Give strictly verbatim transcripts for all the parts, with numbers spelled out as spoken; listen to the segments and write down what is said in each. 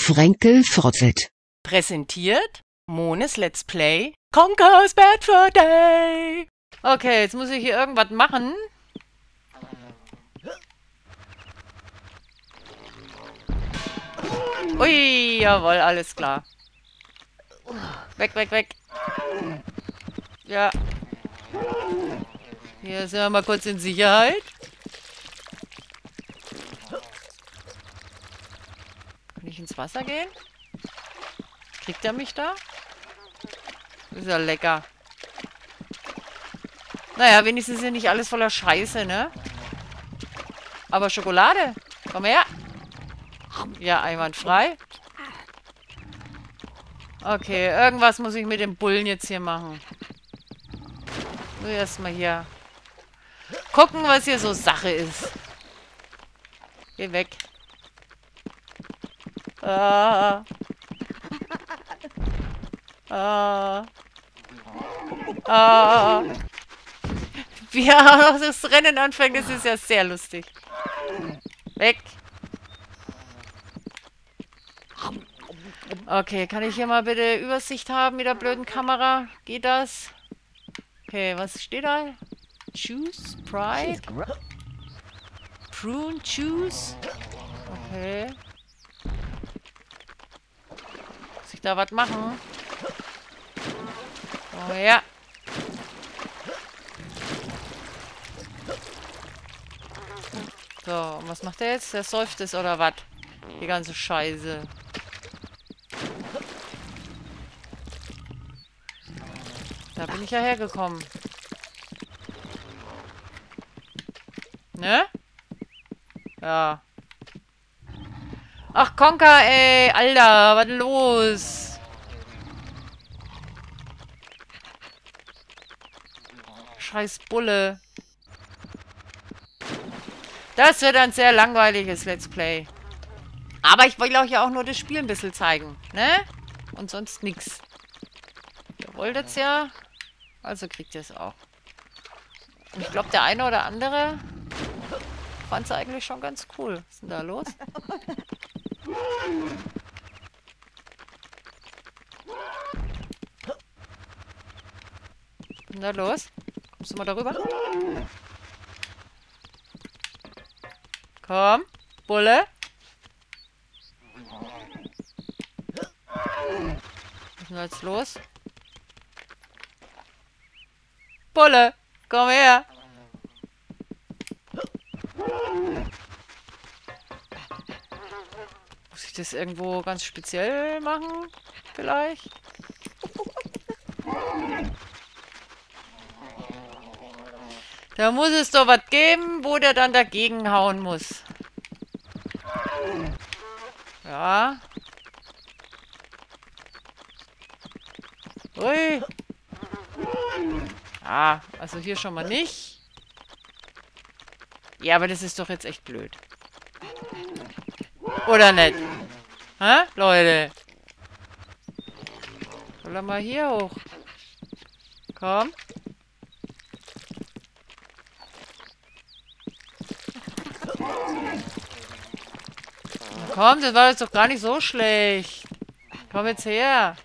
Fränkel Frotzelt. Präsentiert Mones Let's Play Conker's Bad Fur Day. Okay, jetzt muss ich hier irgendwas machen. Ui, jawohl, alles klar. Weg, weg, weg. Ja. Hier sind wir mal kurz in Sicherheit. Kann ich ins Wasser gehen? Kriegt er mich da? Ist ja lecker. Naja, wenigstens ist hier nicht alles voller Scheiße, ne? Aber Schokolade. Komm her. Ja, einwandfrei. Okay, irgendwas muss ich mit dem Bullen jetzt hier machen. Nur erstmal hier gucken, was hier so Sache ist. Geh weg. Ah. Ah. Ah. Wie er das Rennen anfängt, das ist ja sehr lustig. Weg. Okay, kann ich hier mal bitte Übersicht haben mit der blöden Kamera? Geht das? Okay, was steht da? Choose? Pride? Prune Choose? Okay. Muss ich da was machen? Oh ja. So, und was macht der jetzt? Der säuft es oder was? Die ganze Scheiße. Da bin ich ja hergekommen. Ne? Ja. Ach, Conker, ey. Alter, was denn los? Scheiß Bulle. Das wird ein sehr langweiliges Let's Play. Aber ich will euch ja auch nur das Spiel ein bisschen zeigen. Ne? Und sonst nix. Ihr wolltet's ja. Also kriegt ihr es auch. Und ich glaube, der eine oder andere fand es eigentlich schon ganz cool. Was ist denn da los? Was ist denn da los? Kommst du mal darüber? Komm, Bulle. Was ist denn jetzt los? Bulle, komm her. Muss ich das irgendwo ganz speziell machen? Vielleicht? Da muss es doch was geben, wo der dann dagegen hauen muss. Ja. Ui. Ah, also hier schon mal nicht. Ja, aber das ist doch jetzt echt blöd. Oder nicht? Hä, Leute? Soll er mal hier hoch? Komm. Komm, das war jetzt doch gar nicht so schlecht. Komm jetzt her.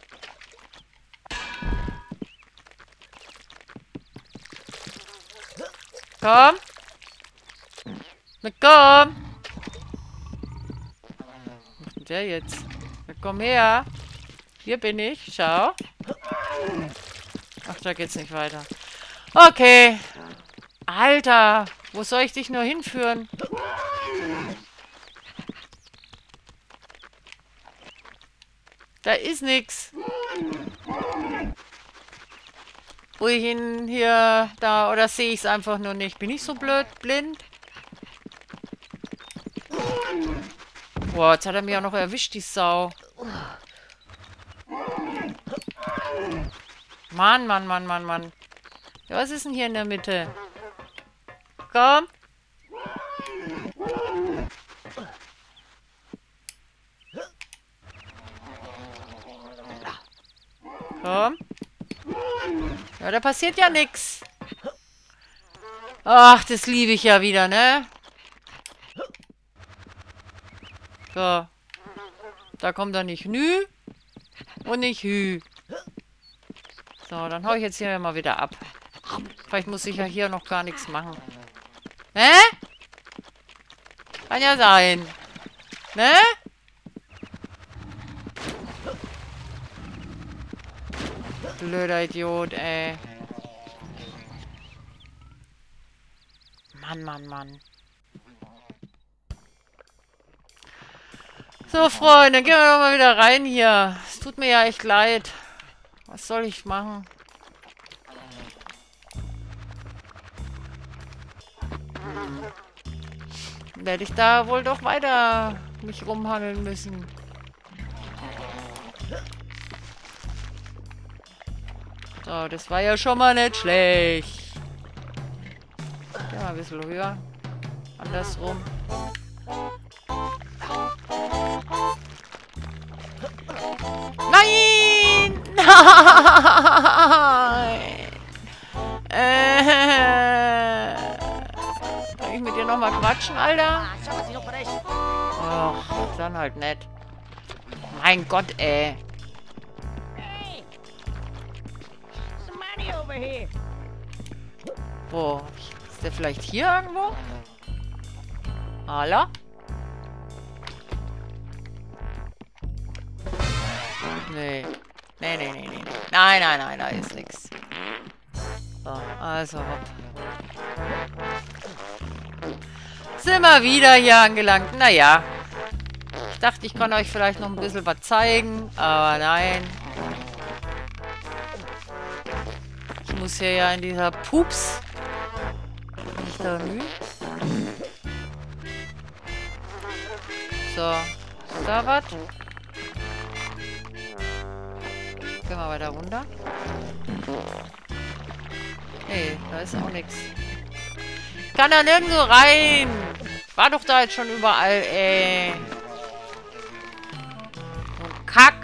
Komm. Na komm. Was macht denn der jetzt? Na komm her. Hier bin ich. Schau. Ach, da geht's nicht weiter. Okay. Alter. Wo soll ich dich nur hinführen? Da ist nix. Wo ich ihn hier, da, oder sehe ich es einfach nur nicht? Bin ich so blöd, blind? Boah, jetzt hat er mich auch noch erwischt, die Sau. Mann, Mann, Mann, Mann, Mann. Ja, was ist denn hier in der Mitte? Komm. Komm. Ja, da passiert ja nichts. Ach, das liebe ich ja wieder, ne? So. Da kommt er nicht Nü und nicht Hü. So, dann hau ich jetzt hier mal wieder ab. Vielleicht muss ich ja hier noch gar nichts machen. Ne? Kann ja sein. Ne? Blöder Idiot, ey. Mann, Mann, Mann. So, Freunde, gehen wir doch mal wieder rein hier. Es tut mir ja echt leid. Was soll ich machen? Werde ich da wohl doch weiter mich rumhandeln müssen. So, das war ja schon mal nicht schlecht. Ja, mal ein bisschen höher. Andersrum. Nein! Nein! Äh, kann ich mit dir nochmal quatschen, Alter? Ach, dann halt nicht. Mein Gott, ey. Wo? Ist der vielleicht hier irgendwo? Hala? Nee. Nee, nee, nee, nee. Nein, nein, nein, da ist nichts. So, also hopp. Sind wir wieder hier angelangt. Naja. Ich dachte, ich kann euch vielleicht noch ein bisschen was zeigen, aber nein. Ich muss hier ja in dieser Pups. Nicht da Menü. So. Ist da was? Gehen wir weiter runter. Hey, da ist auch nichts. Kann da nirgendwo rein. War doch da jetzt schon überall, ey. Und Kack.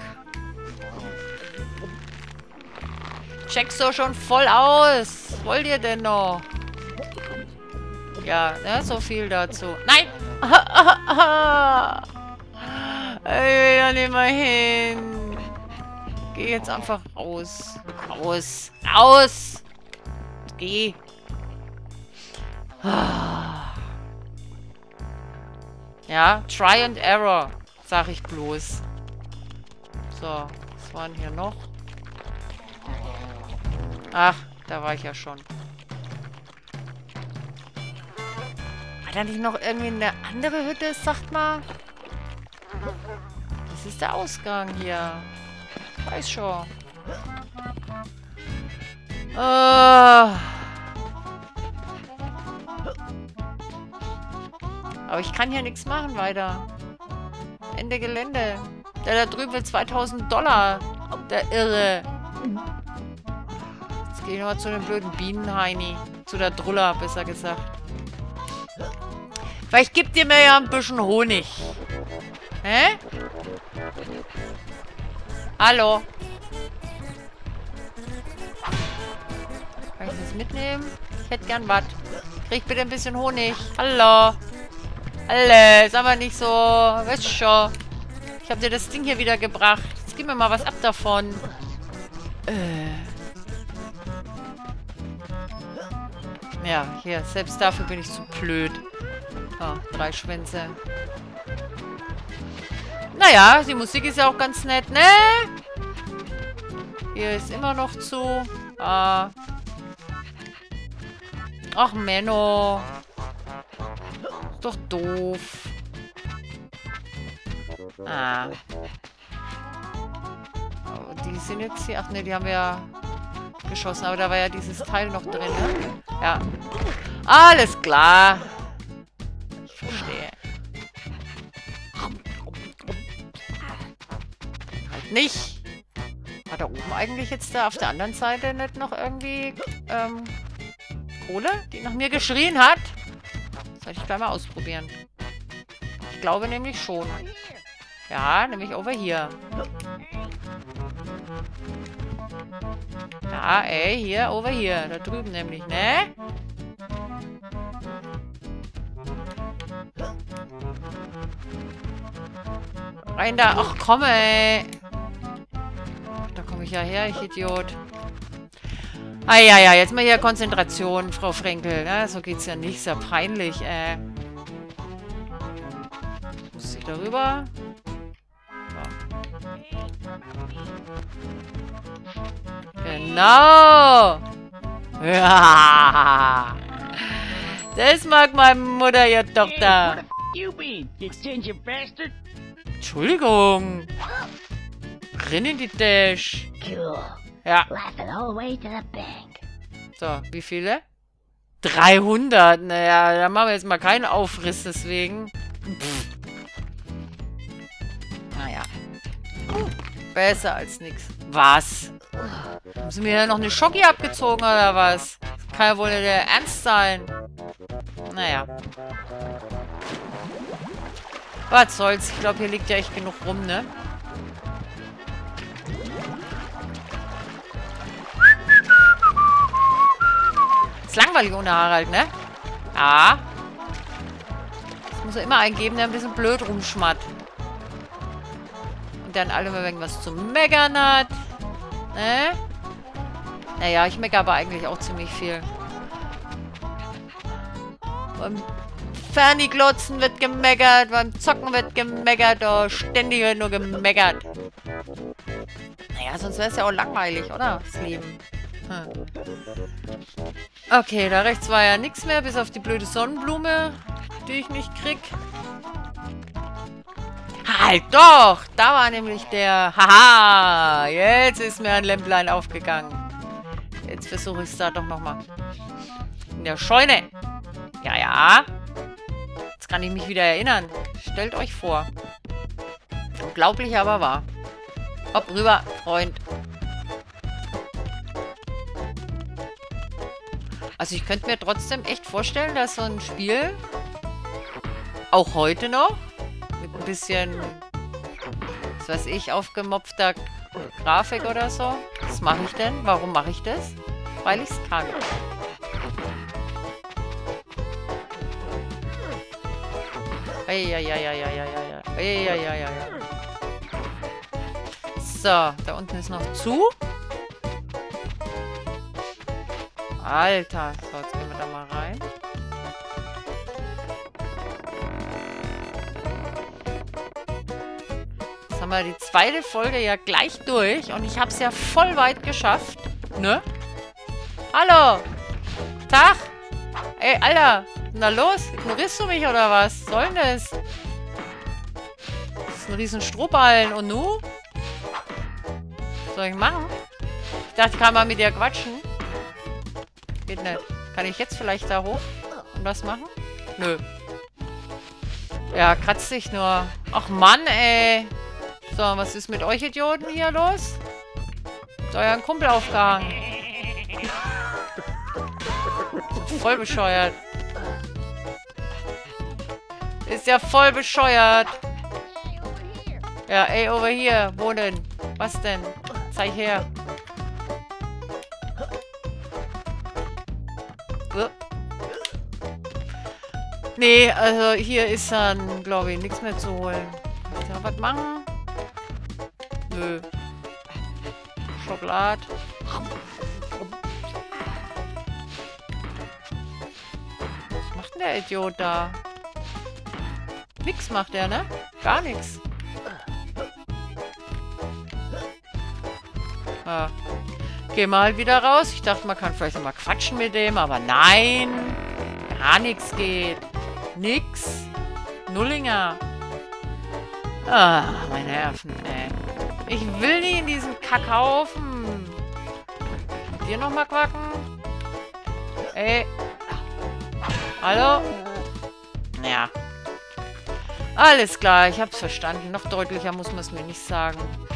Checkst du schon voll aus. Was wollt ihr denn noch? Ja, ne, so viel dazu. Nein! Ey, ja, nehm mal hin. Geh jetzt einfach raus. Raus. Raus! Geh. Ja, Try and Error, sag ich bloß. So, was waren hier noch? Ach, da war ich ja schon. War da nicht noch irgendwie eine andere Hütte, sagt mal? Das ist der Ausgang hier. Weiß schon. Uh. Aber ich kann hier nichts machen weiter. Ende Gelände. Der da drüben will zweitausend Dollar. Der Irre. Jetzt gehe ich nochmal zu den blöden Bienenheini. Zu der Drulla, besser gesagt. Vielleicht gibt ihr mir ja ein bisschen Honig. Hä? Hallo? Kann ich das mitnehmen? Ich hätte gern was. Krieg bitte ein bisschen Honig. Hallo? Hallo, ist aber nicht so. Weißt du schon. Ich habe dir das Ding hier wieder gebracht. Jetzt gib mir mal was ab davon. Äh. Ja, hier. Selbst dafür bin ich zu blöd. Oh, drei Schwänze. Naja, die Musik ist ja auch ganz nett, ne? Hier ist immer noch zu. Ah. Ach, Menno. Ist doch doof. Ah. Oh, die sind jetzt hier... Ach ne, die haben wir ja geschossen. Aber da war ja dieses Teil noch drin, ne? Ja. Alles klar. Ich verstehe. Halt nicht. War da oben eigentlich jetzt da auf der anderen Seite nicht noch irgendwie ähm, Kohle, die nach mir geschrien hat? Soll ich gleich mal ausprobieren. Ich glaube nämlich schon. Ja, nämlich over hier. Ja, ey, hier, over hier. Da drüben nämlich, ne? Rein da. Ach, komm, ey. Da komme ich ja her, ich Idiot. Ah, ja, ja, jetzt mal hier Konzentration, Frau Frenkel. Ja, so geht's ja nicht. Ist ja peinlich, ey. Muss ich darüber? So. Genau. Ja. Das mag meine Mutter, ihr Tochter. Entschuldigung. Renn in die Dash. Ja. So, wie viele? dreihundert. Naja, da machen wir jetzt mal keinen Aufriss deswegen. Pff. Naja. Besser als nichts. Was? Haben sie mir ja noch eine Schocki abgezogen oder was? Das kann ja wohl nicht der Ernst sein. Naja. Was soll's? Ich glaube, hier liegt ja echt genug rum, ne? Ist langweilig ohne Harald, ne? Ja. Das muss er immer eingeben, der ein bisschen blöd rumschmatt. Und dann alle mal irgendwas zu meckern hat. Ne? Naja, ich meckere aber eigentlich auch ziemlich viel. Beim Fernglotzen wird gemeckert, beim Zocken wird gemeckert, oh, ständig wird nur gemeckert. Naja, sonst wäre es ja auch langweilig, oder? Das Leben. Hm. Okay, da rechts war ja nichts mehr, bis auf die blöde Sonnenblume, die ich nicht krieg. Halt doch! Da war nämlich der... Haha! Jetzt ist mir ein Lämplein aufgegangen. Jetzt versuche ich es da doch nochmal. In der Scheune. Ja, ja. Jetzt kann ich mich wieder erinnern. Stellt euch vor. Unglaublich, aber wahr. Hopp, rüber, Freund. Also ich könnte mir trotzdem echt vorstellen, dass so ein Spiel auch heute noch mit ein bisschen, was weiß ich, aufgemopfter Grafik oder so. Was mache ich denn? Warum mache ich das? Weil ich es kann. Eieieiei. So, da unten ist noch zu. Alter. So, jetzt gehen wir da mal rein. Jetzt haben wir die zweite Folge ja gleich durch. Und ich habe es ja voll weit geschafft. Ne? Hallo. Tag. Ey, Alter. Na los, ignorierst du mich oder was? Was soll denn das? Das ist ein riesen Strohballen. Und nu? Was soll ich machen? Ich dachte, ich kann mal mit dir quatschen. Geht nicht. Kann ich jetzt vielleicht da hoch und was machen? Nö. Ja, kratzt sich nur. Ach Mann, ey. So, was ist mit euch Idioten hier los? Ist euer Kumpel aufgehangen. Voll bescheuert. Ist ja voll bescheuert. Ja, ey, over here. Wo denn? Was denn? Zeig her. Uh. Nee, also hier ist dann, glaube ich, nichts mehr zu holen. Kann ich da was machen? Nö. Schokolade. Was macht denn der Idiot da? Nix macht er, ne? Gar nichts. Ah. Geh mal wieder raus. Ich dachte, man kann vielleicht mal quatschen mit dem, aber nein. Gar nichts geht. Nix. Nullinger. Ah, meine Nerven, ey. Ich will nie in diesen Kackhaufen. Mit dir nochmal quacken? Ey. Hallo? Ja. Alles klar, ich hab's verstanden. Noch deutlicher muss man es mir nicht sagen.